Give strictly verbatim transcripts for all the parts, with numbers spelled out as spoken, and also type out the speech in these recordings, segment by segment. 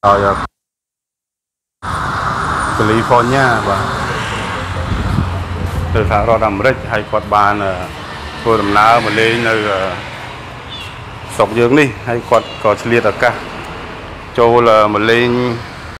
rồi California và từ xã Rod Americ hay quạt bàn vừa làm nào mà lên nơi sọc dương đi hay quạt có liệt ở cả châu là mà lên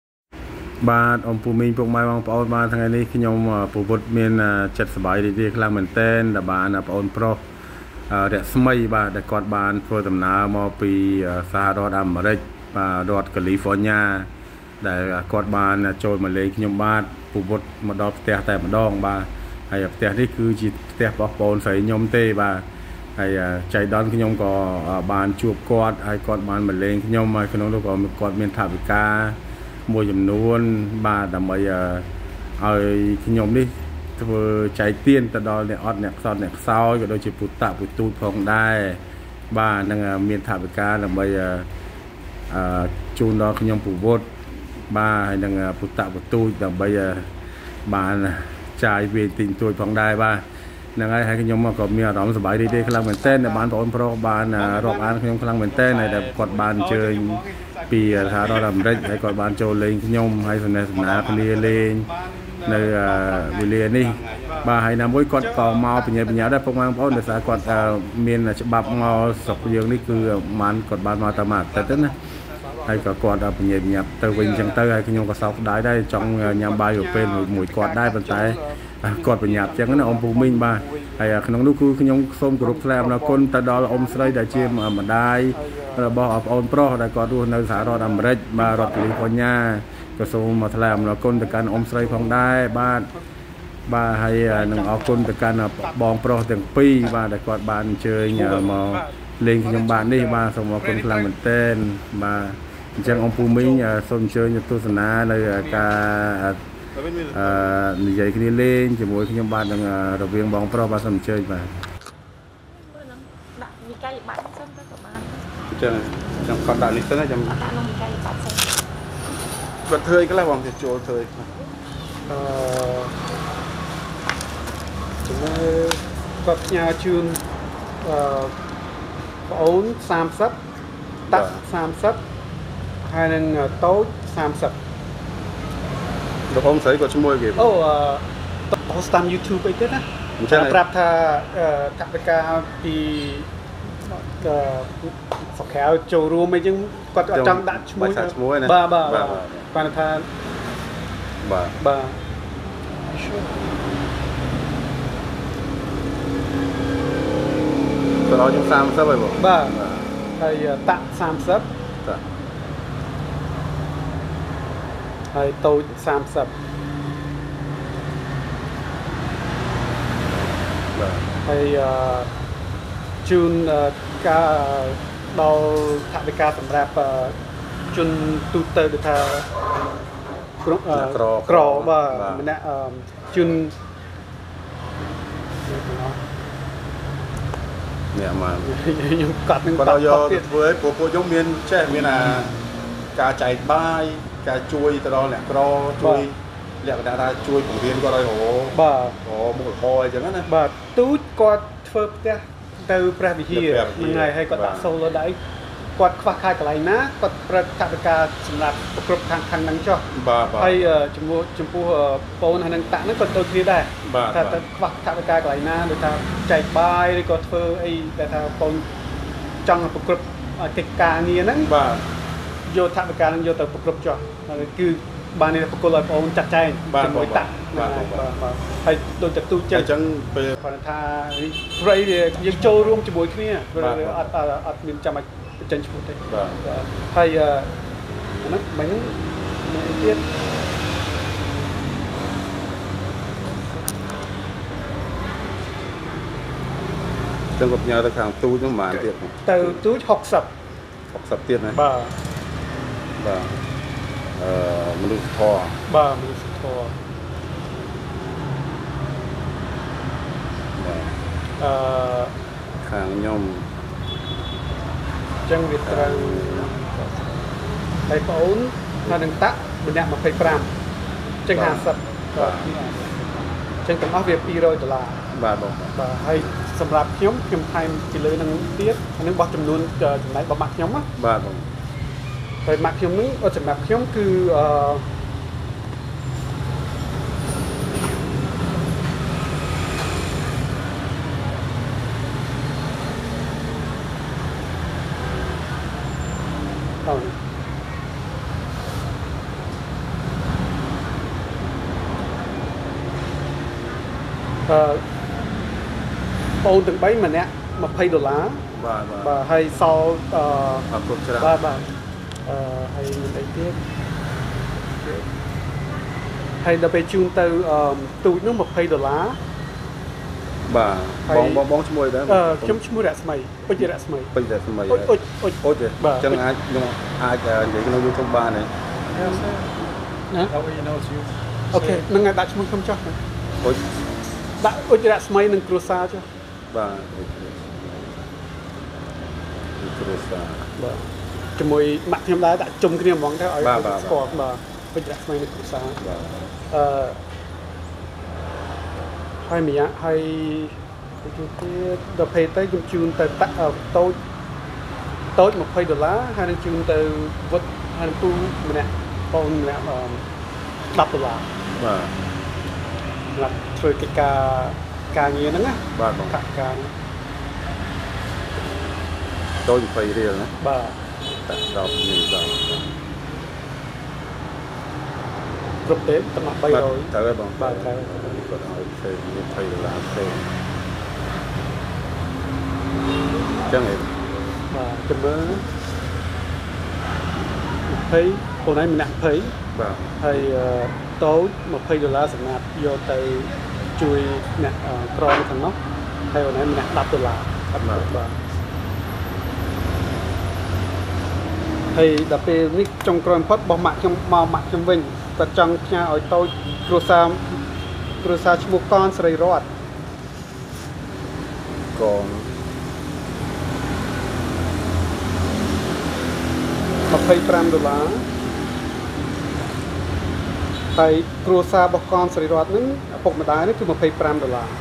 ba ông phụ minh phụ mai ông bảo ba thằng này khi nhom phụ bột miền chặt sải đi đi làm mình tên là bạn là ông pro để smay ba để quạt bàn vừa làm nào màពីxã Rod Americ và Rod California để quạt bàn trôi mà lên nhom ba phụ bột mà đọc tèแต่mà đong ba hayแต่นี่คือจีแต่ปอกปนใส่ยมเตบ่าhayใจดอนขยมก็บานจูบกอดไอ้กอดบานมะเร็งขยมมาขนมลูกก็มีกอดเมียนถาบิกามวยจำนวนบาดำไปเอาขยมนี่คือใจเตี้ยนตะดอนเนี่ยอดเนี่ยซอนเนี่ยเศร้าก็โดยจีปุตตะปุตตูพองได้บ้านนั่งเมียนถาบิกาดำไปจูนดอนขยมปูบดบ้าให้นั่งปุตตะปุตตูดำไปบ้านใจเวทีตัวพองได้บ้านั่งไงให้ขยมมาก็มีอารมณ์สบายดีๆกำลังเหมือนเต้นในบ้านตอนพระบานรอบอันขยมกำลังเหมือนเต้นในแต่กอดบานเจอปีท้าเราดำเร็จให้กอดบานโจเลงขยมให้สนสนาพลีเลงในวิเลนี่บ้าให้นำไว้กอดก่อเมาเป็นยังเป็นยังได้พวกมันเพราะในสายกอดเมียนฉบับเมาสกยืงนี่คือมันกอดบานมาตามมาแต่เต้นนะให้กอดเป็นยังยังเตวินจังเตอให้ขยมก็สอบได้ได้จังยามใบอยู่เป็นหมวยกอดได้เป็นใจกอดเป็นหยาบจังนั้นอมปูมินบ้าไอ้ขนมลูกคือขยมส้มกรุบแสลมแล้วคนตะดอลอมสไลด์ได้เชี่ยมมาได้เราบอกอมโปรได้กอดดูในสารอดอเมริกมารอดแคลิฟอร์เนียก็ส้มมาแสลมแล้วคนตะการอมสไลด์ของได้บ้านบ้าให้หนึ่งเอาคนตะการบองโปรถึงปีบ้าได้กอดบานเชยเนี่ยมาเล่นขยมบานนี่บ้าสมมติคนกลางเหมือนเต้นมาจังอมปูมินส้มเชยตุสนาในการនិយាយគ្នាលេងជាមួយខ្ញុំបាននឹងរវាងបងប្រុសបាទសូមអញ្ជើញបាទដាក់មីកាយបាត់សិនទៅក៏បានចឹងចាំគាត់ដាក់នេះសិនណាចាំដាក់ក្នុងមីកាយបាត់សិនគាត់ធ្វើអីខ្លះបងទៅចូលធ្វើអឺចំណែកគាត់ផ្ញើជូនអឺប្អូនសាមសិបតាក់សាមសិបហើយនឹងតូចសាមសិបលោកអ៊ំស្រីគាត់ឈ្មោះគេអូតោះតាម YouTube អីទៀតណាប្រាប់ថាកតិកាពីសុខាចូលរួមអីចឹងគាត់អត់ចង់ដាក់ឈ្មោះបាទបាទគាត់ថាបាទបាទទៅដល់ខ្ញុំសាមសិបហើយបងបាទហើយតាក់សាមសិបតាក់ហើយតូចសាមសិបបាទហើយជូនការដល់ថវិកាសម្រាប់ជូនទូទៅគឺថាក្រក្របាទម្នាក់ជូនអ្នកមកខ្ញុំកាត់នឹងគាត់យកទៅធ្វើឲ្យពួកពួកខ្ញុំមានចេះមានអាការចែកបាយការជួយទៅដល់អ្នកក្រជួយលក្ខណៈថាជួយបង្រៀនគាត់ឲ្យរកបាទរកមុខរបរអីចឹងណាបាទទូចគាត់ធ្វើផ្ទះទៅព្រះវិហារហ្នឹងហើយហើយគាត់ដាក់សូឡូដៃគាត់ខ្វះខាតកន្លែងណាគាត់ប្រើថវិកាសម្រាប់ប្រគ្រប់ខាងខាងហ្នឹងចុះបាទហើយចំពោះចំពោះបងហើយនឹងតាក់ហ្នឹងគាត់ដូចគ្នាដែរថាទៅខ្វះថវិកាកន្លែងណាដូចថាចែកបាយឬក៏ធ្វើអីដែលថាបងចង់ប្រគ្រប់កិច្ចការងារហ្នឹងបាទយកថវិកានឹងយកទៅប្រគ្រប់ចុះគឺបាននេះប្រគល់ឲ្យបងចាត់ចែងជាមួយតាក់បាទបាទហើយដូចតែទូចឹងអញ្ចឹងពេលគាត់ថាព្រៃយើងចូលរួមជាមួយគ្នាអត់អត់មានចាំឲ្យបញ្ចេញឈ្មោះទេបាទហើយអាហ្នឹងមិនមានទៀតចឹងគាត់ផ្ញើទៅខាងទូចហ្នឹងប៉ុន្មានទៀតទៅទូចហុកសិបហុកសិបទៀតណាបាទបាទអឺមនុស្សធម៌បាទមនុស្សធម៌អឺខាងខ្ញុំចឹងវាត្រូវហើយបងអូននៅនឹងតាក់ម្នាក់ยี่สิบห้าចឹងห้าสิบបាទចឹងទាំងអស់វាពីររយដុល្លារបាទបងបាទហើយសម្រាប់ខ្ញុំខ្ញុំថែមពីលើនឹងទៀតអានឹងបោះចំនួនចំណែករបស់ម៉ាក់ខ្ញុំណាបាទបងហហើយម៉ាក់ខ្ញុំនឹងអត់សម្រាប់ខ្ញុំគឺអឺអូអឺអូនទាំងបីម្នាក់20ដុល្លារបាទបាទហើយសល់អឺអរគុណច្រើនបាទបាទអឺហើយមានអីទៀតហើយដល់ពេលជូនទៅអឺទូចនោះ20ដុល្លារបាទបងបងបងឈ្មោះអីដែរអឺខ្ញុំឈ្មោះរស្មីអុចរស្មីពេញរស្មីអុចអុចអុចអុចអញ្ចឹងអាចខ្ញុំអាចនិយាយក្នុង YouTube បានទេណាអូខេនឹងឲ្យដាក់ឈ្មោះខ្ញុំចុះអុចដាក់អុចរស្មីនិងគ្រួសារចុះបាទគ្រួសារបាទជាមួយម៉ាក់ខ្ញុំដែរដាក់ជុំគ្នាហ្មងទៅឲ្យស្គាល់បាទអុចរស្មីនិងគ្រួសារបាទអឺហើយម្យ៉ាងហើយទៅទៀតដល់ពេលទៅខ្ញុំជូនទៅតាក់តូចតូច20ដុល្លារហើយនឹងជូនទៅវឹកហើយនឹងពូម្នាក់បងម្នាក់10ដុល្លារបាទសម្រាប់ធ្វើកិច្ចការការងារហ្នឹងណាបាទបងកាការតូច20រៀលណាបាទតាក់ដប់នេះបាទគ្រប់ទេតម្លៃ300 ត្រូវហើយបងបាទត្រូវគាត់ឲ្យផ្សេង20ដុល្លារផ្សេងចឹងឯងបាទចាំមើល20បងឯងម្នាក់20 បាទហើយតូច20ដុល្លារសម្រាប់យកទៅជួយអ្នកក្រនៅខាងនោះហើយបងឯងម្នាក់10ដុល្លារបាទហើយដល់ពេលនេះចុងក្រោយបំផុតរបស់ម៉ាក់ខ្ញុំមកម៉ាក់ខ្ញុំវិញគាត់ចង់ផ្ញើឲ្យតូចគ្រួសារគ្រួសារឈ្មោះកនសេរីរតកន 25ដុល្លារហើយគ្រួសាររបស់កនសេរីរតហ្នឹងឪពុកម្ដាយនេះគឺ25ដុល្លារ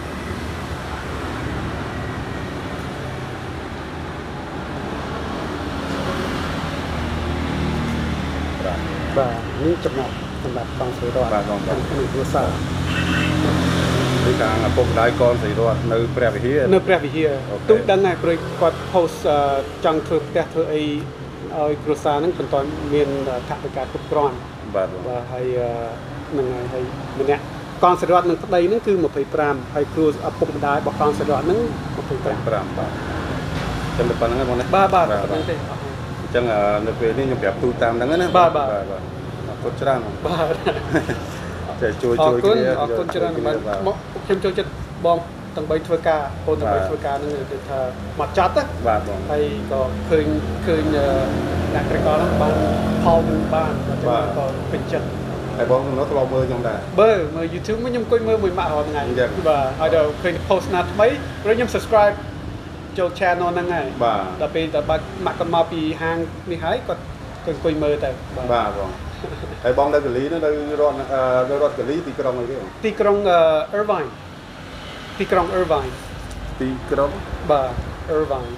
បាទនេះចំណុចសម្រាប់កងសេរីរតបាទក្នុងគ្រួសារពីខាងឪពុកម្ដាយកនសេរីរតនៅព្រះវិហារនៅព្រះវិហារទូដឹងហើយព្រោះគាត់ post ចង់ធ្វើផ្ទះធ្វើអីឲ្យគ្រួសារហ្នឹងបន្តមានថវិកាគ្រប់គ្រាន់បាទបាទហើយនឹងហើយម្នាក់កងសេរីរតនឹងប្តីហ្នឹងគឺ25ហើយគ្រួឪពុកម្ដាយរបស់កងសេរីរតហ្នឹង 25បាទចាំទៅប៉ុណ្្នឹងហ្នឹងបងណាបាទបាទប៉ុណ្្នឹងទេអញ្ចឹងនៅពេលនេះខ្ញុំប្រាប់ទូតាមហ្នឹងណាបាទបាទបាទអរគុណច្រើនបាទតែជួយជួយគ្នាអរគុណច្រើនបាទខ្ញុំចូលចិត្តបងទាំងបីធ្វើការបងទាំងបីធ្វើការហ្នឹងគឺថាមកចាត់ណាបាទបងហើយក៏ឃើញឃើញអ្នកក្រកហ្នឹងបានផលបានបាទក៏ពេញចិត្តហើយបងនៅធ្លាប់មើលខ្ញុំដែរបើមើល YouTube មកខ្ញុំអង្គុយមើលមួយម៉ាក់រាល់ថ្ងៃបាទហើយដល់ឃើញ post ណាថ្មីព្រោះខ្ញុំ subscribe ចូល channel ហ្នឹងហើយបាទដល់ពេលដល់បាក់ម៉ាក់គាត់មកពីហាងនេះហើយគាត់គាត់អង្គុយមើលទៅបាទបងហើយបងនៅកាលីនៅរដ្ឋនៅរដ្ឋកាលីទីក្រុងអីគេទីក្រុង Irvine ទីក្រុង Irvine ទីក្រុងបាទ Irvine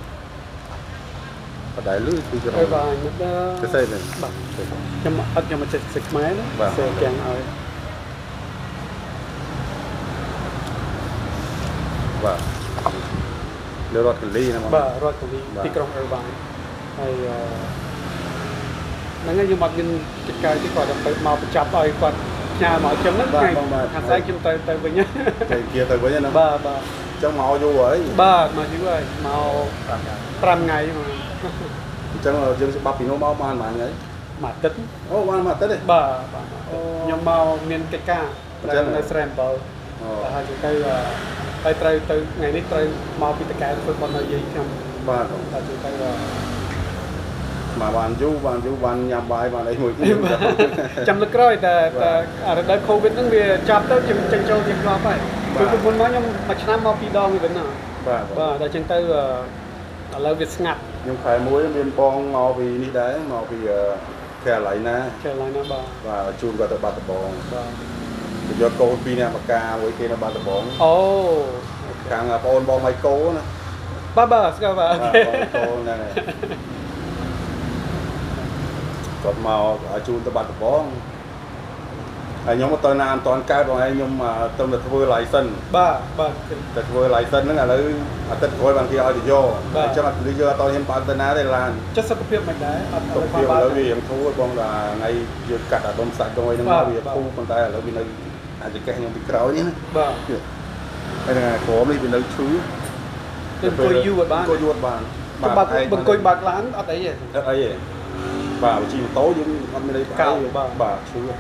បដៃលឺទីក្រុង Irvine មកទៅសេនេះបាទខ្ញុំអត់ខ្ញុំមកចេះសេខ្មែរណាសេកៀងឲ្យបាទនៅរដ្ឋកាលីណាបងបាទរដ្ឋកាលីទីក្រុង Irvine ហើយហ្នឹងហើយខ្ញុំអត់មានកិច្ចការទីគាត់ទៅមកបញ្ចប់ឲ្យគាត់ផ្ញើមកចឹងហ្នឹងថ្ងៃខាងស្អែកខ្ញុំទៅទៅវិញទៅkiaទៅវិញណាបាទបាទអញ្ចឹងមកយូរហើយបាទមកយូរហើយមក5ថ្ងៃមកអញ្ចឹងយើងច្បាប់ពីនោះមកបានប៉ុន្មានថ្ងៃមួយអាទិត្យអូបានមួយអាទិត្យទេបាទខ្ញុំមកមានកិច្ចការត្រូវនៅស្រែអំបិលហើយទៅហើយត្រូវទៅថ្ងៃនេះត្រូវមកពីតកែធ្វើប៉ុននៅយាយខ្ញុំបាទហើយទៅមកបានយូរបានយូរបានញ៉ាំបាយបានអីមួយទៀតចាំលើកក្រោយតែតែរដូវ COVID ហ្នឹងវាចាប់ទៅខ្ញុំចេញចូលជាប់ហើយព្រោះពីមុនមកខ្ញុំមួយឆ្នាំមកពីរដងវិញណាបាទបាទដល់អញ្ចឹងទៅឥឡូវវាស្ងាត់ខ្ញុំខែមួយមានបងមកពីនេះដែរមកពីខេឡៃណាខេឡៃណាបាទបាទជូនគាត់ទៅបាត់ដំបងបាទយកកូនពីរនាក់មកការមួយគេនៅបាត់ដំបងអូខាងបងអូនបងម៉ៃកូណាបាទបាទស្គាល់បាទអូខេកូនហ្នឹងហើយគាត់មកជូនទៅបាត់ដំបងហើយខ្ញុំទៅណាអត់តាន់កើតបងឯងខ្ញុំទៅទៅធ្វើ license បាទបាទទៅធ្វើ license ហ្នឹងឥឡូវអាទិត្យក្រោយបានគេឲ្យទៅយកអញ្ចឹងអត់លឺយកអត់តហ៊ានបើកទៅណាទេឡានចិត្តសុខភាពមិនដែរអត់ទៅបើកឥឡូវវារៀងធូរបងថាថ្ងៃយើងកាត់អាដុំសាច់ដងហ្នឹងមកវាធូរប៉ុន្តែឥឡូវវានៅអាចកេះខ្ញុំពីក្រោយនេះណាបាទហើយថ្ងៃក្រោមនេះវានៅឈឺទៅអង្គុយយូរអត់បានអង្គុយយូរអត់បានបាទអង្គុយបើកឡានអត់អីទេអត់អីទេបាទជិះម៉ូតូយើងអត់មានអីកៅបាទបាទឈឺ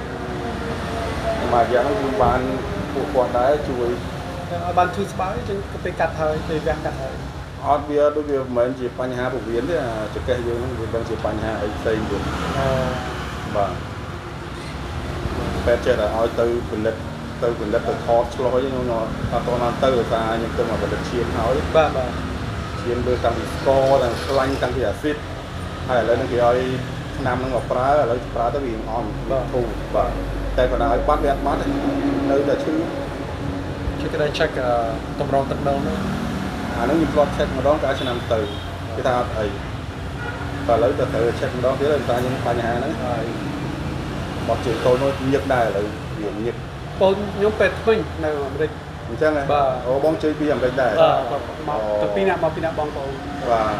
មកយ៉ាងហ្នឹងគឺបានពួកគាត់ដែរជួយឲ្យបានឈឺស្បើយអញ្ចឹងទៅពេលកាត់ហើយទៅវះកាត់ហើយអត់វាដូចវាមិនមែនជាបញ្ហាពវៀនទេអាចកេះយើងហ្នឹងវាដឹងជាបញ្ហាអីផ្សេងទៀតអូបាទពេទ្យចេះតែឲ្យទៅផលិតទៅផលិតទៅថតឆ្លោះអីខ្ញុំអត់តន់ទៅដោយសារខ្ញុំទៅមកផលិតឈាមហើយបាទបាទឈាមលើតាំងពីស្ករតាំងខ្លាញ់តាំងពីអាស៊ីតហើយឥឡូវនេះគេឲ្យឆ្នាំហ្នឹងមកប្រើឥឡូវប្រើទៅវាអន់ធូរបាទតែគាត់ឲ្យបាត់វាអត់បាត់ទេនៅតែឈឺជួយគេ check តម្រងទឹកដងហ្នឹងអាហ្នឹងខ្ញុំគាត់ check ម្ដងកាលឆ្នាំទៅគេថាអត់អីតែឥឡូវទៅត្រូវ check ម្ដងទៀតដោយសារខ្ញុំបញ្ហាហ្នឹងហើយបាត់ជើងតូចនោះញឹកដែរឥឡូវវាញឹកបងខ្ញុំពេទ្យថ្មីនៅអាមេរិកអញ្ចឹងហ៎អូបងជួយពីអាមេរិកដែរបាទមកទៅពីអ្នកមកពីអ្នកបងប្អូនបាទ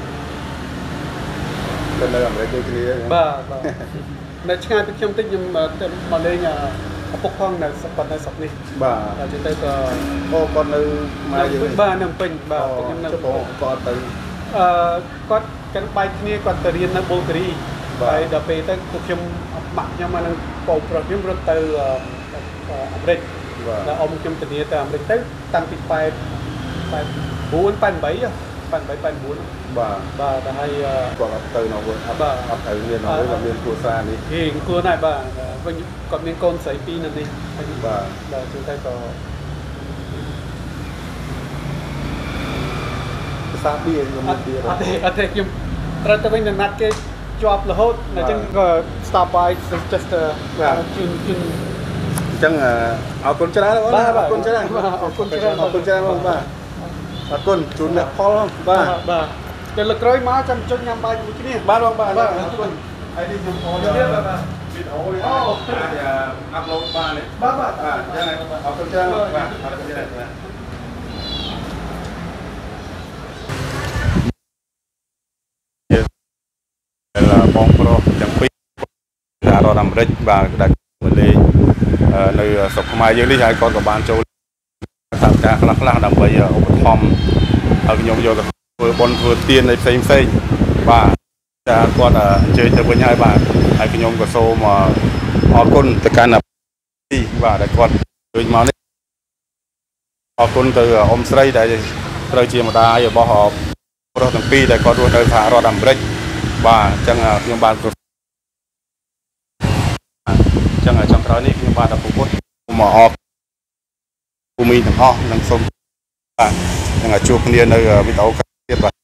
ទៅនៅអាមេរិកដូចគ្នាបាទបាទនៅឆ្ងាយពីខ្ញុំតិចខ្ញុំទៅមកលេងឪពុកផងនៅស្រុកនៅស្រុកនេះបាទតែទៅក៏អូគាត់នៅមកយើងបាទនៅពេញបាទខ្ញុំនៅគាត់ទៅអឺគាត់កាន់បែកគ្នាគាត់ទៅរៀននៅប៊ូលហ្គារីហើយដល់ពេលទៅពួកខ្ញុំបាក់ខ្ញុំមកនឹងបងប្រុសខ្ញុំរត់ទៅអាមេរិកដល់អ៊ំខ្ញុំធានាទៅអាមេរិកទៅតាំងពីប៉ែតប៉ែតបួនប៉ែតបីប៉ែតបីប៉ែតបួនបាទបាទតែហើយគាត់អត់ទៅនៅវិញអត់អត់ទៅរៀននៅវិញគាត់មានគ្រួសារនេះហេគួរដែរបាទវិញគាត់មានកូនស្រីពីរនៅនេះបាទដល់ជួនទៅក៏ភាសាពីខ្ញុំនិយាយអត់ទេអត់ទេខ្ញុំត្រូវទៅវិញនឹងណាត់គេជាប់រហូតអញ្ចឹងក៏ stop by just ជូនជូនអញ្ចឹងអរគុណច្រើនបងអរគុណច្រើនអរគុណច្រើនអរគុណច្រើនបងបាទអរគុណជូនអ្នកផលបាទបាទទៅលើក្រោយមកចាំចុចញ៉ាំបាយជាមួយគ្នាបាទបងបាទអរគុណហើយនេះខ្ញុំអរទៀតបាទវីដេអូនេះអាចអាប់ឡូតបានទេបាទបាទអញ្ចឹងអរគុណច្រើនបាទអរគុណច្រើនបាទបងប្រុសទាំងពីរដែលរដ្ឋអាមេរិកបាទដែលមកលេងនៅស្រុកខ្មែរយើងនេះហើយគាត់ក៏បានចូលសាស្ត្រការខ្លះខ្លះដើម្បីឧបត្ថម្ភឲ្យខ្ញុំយកទៅធ្វើបុណ្យធ្វើទាននៃផ្សេងផ្សេងបាទចាគាត់អញ្ជើញទៅវិញហើយបាទហើយខ្ញុំក៏សូមអរគុណទៅកាន់បាទដែលគាត់អញ្ជើញមកនេះអរគុណទៅអ៊ំស្រីដែលត្រូវជាម្ដាយរបស់ប្រុសទាំងពីរដែលគាត់រស់នៅសហរដ្ឋអាមេរិកបាទអញ្ចឹងខ្ញុំបានអញ្ចឹងចុងក្រោយនេះខ្ញុំបាទអពុទ្ធមកអរភូមិទាំងអស់និងសូមបាទនឹងជួបគ្នានៅវីដេអូទៀតបាទ